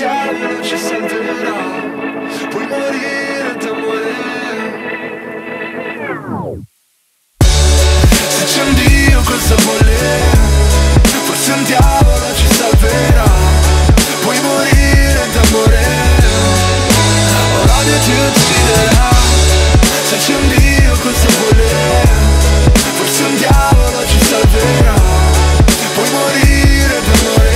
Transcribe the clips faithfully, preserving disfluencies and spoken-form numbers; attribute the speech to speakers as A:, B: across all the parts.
A: diavolo ci salverà, puoi morire d'amore. Se c'è un Dio cosa vuole, forse un diavolo ci salverà, puoi morire d'amore, o l'odio ti ucciderà. Se c'è un Dio cosa vuole, forse un diavolo ci salverà, puoi morire d'amore.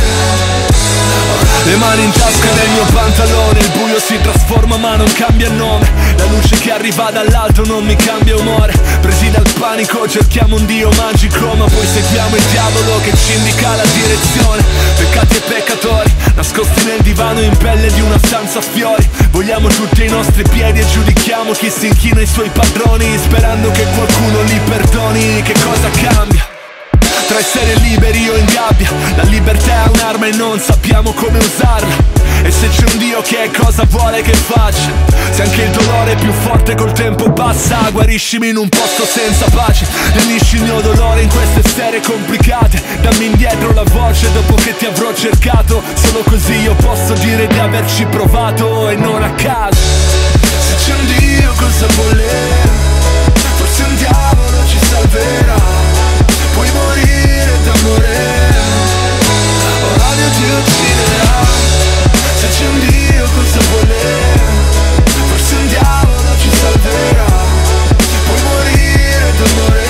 A: Le mani in tasca nel mio pantalone, il buio si trasforma ma non cambia nome. La luce che arriva dall'alto non mi cambia umore. Presi dal panico cerchiamo un Dio magico, ma poi seguiamo il diavolo che ci indica la direzione. Peccati e peccatori, nascosti nel divano in pelle di una stanza a fiori. Vogliamo tutti i nostri piedi e giudichiamo chi si inchina ai suoi padroni, sperando che qualcuno li perdoni. Che cosa cambia? Tra essere liberi o in gabbia, la libertà è un'arma e non sappiamo come usarla. E se c'è un Dio che cosa vuole che faccia? Se anche il dolore è più forte col tempo passa, guariscimi in un posto senza pace, lenisci il mio dolore in queste sere complicate. Dammi indietro la voce dopo che ti avrò cercato, solo così io posso dire di averci provato e non a caso. Se c'è un Dio cosa vuole, forse un diavolo ci salverà, puoi morire d'amore, o l'odio ti ucciderà. Se c'è un Dio cosa vuole, forse un diavolo ci salverà, puoi morire d'amore,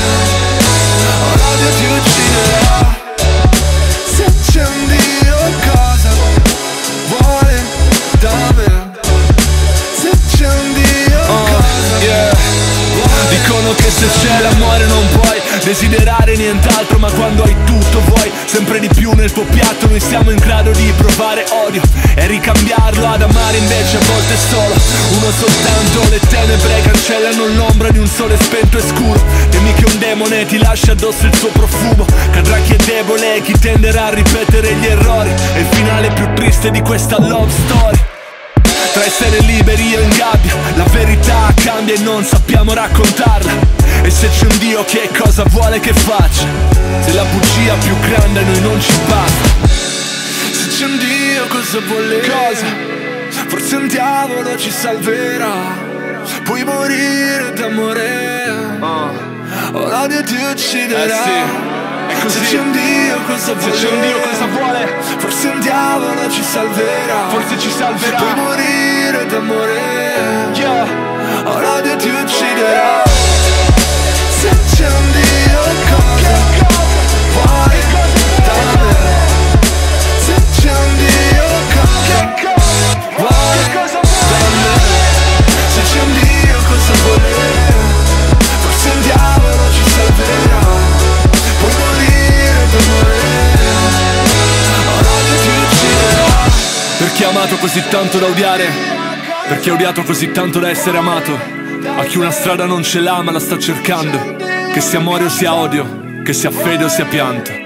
A: o l'odio ti ucciderà. Se c'è un Dio cosa vuole da me, se c'è un Dio cosa uh, yeah. vuole. Dicono che se c'è l'amore non puoi desiderare nient'altro, ma quando hai tutto vuoi sempre di più nel tuo piatto. Noi siamo in grado di provare odio e ricambiarlo ad amare invece a volte solo uno soltanto. Le tenebre cancellano l'ombra di un sole spento e scuro. Temi che un demone ti lascia addosso il suo profumo. Cadrà chi è debole e chi tenderà a ripetere gli errori. È il finale più triste di questa love story. Tra essere liberi o in gabbia, la verità cambia e non sappiamo raccontarla. E se c'è un Dio che cosa vuole che faccia? Se la bugia più grande a noi non ci basta. Se c'è un Dio cosa vuole, cosa? Forse un diavolo ci salverà, puoi morire d'amore, uh. o l'odio ti ucciderà. Eh sì. Se c'è un Dio cosa vuole, se c'è un Dio cosa vuole, forse un diavolo ci salverà, forse ci salverà, puoi morire d'amore, yeah. o l'odio ti ucciderà. Se c'è un Dio cosa vuole da me, se c'è un Dio cosa vuole da me, se c'è un Dio cosa vuole, forse un diavolo ci salverà, puoi morire d'amore, o l'odio ti ucciderà. Per chi ha amato così tanto da odiare, per chi ha odiato così tanto da essere amato, a chi una strada non ce l'ha ma la sta cercando, che sia amore o sia odio, che sia fede o sia pianto.